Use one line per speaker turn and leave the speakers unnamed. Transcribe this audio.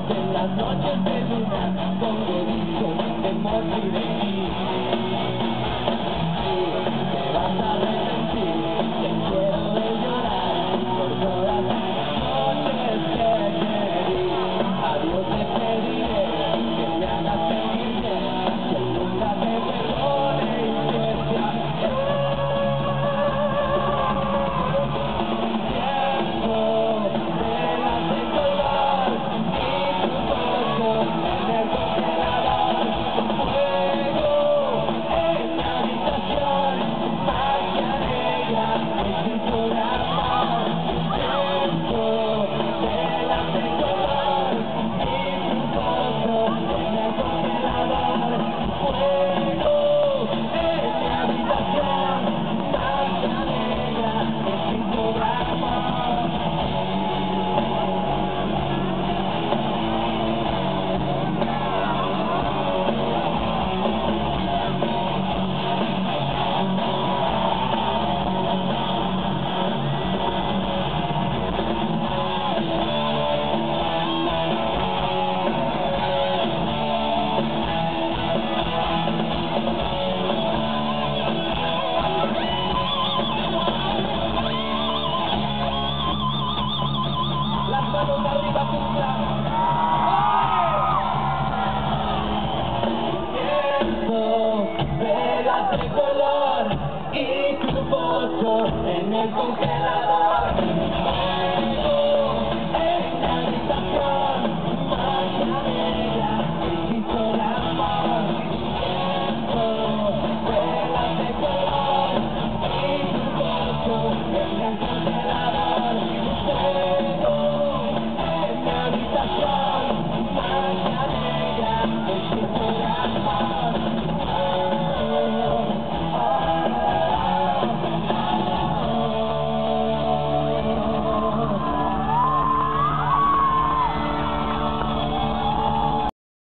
en las noches de luna, pongo discos de Motley Crue. Te vas a arrepentir, te quiero ver llorar por todas las noches que te di. Adiós te pediré que me hagas sentir bien, que nunca te perdone y que te ame. De color y tu foto en el congelador. Fuego en la habitación, magia negra, hechizo de amor. Velas de color y tu foto en el congelador. Fuego en la habitación.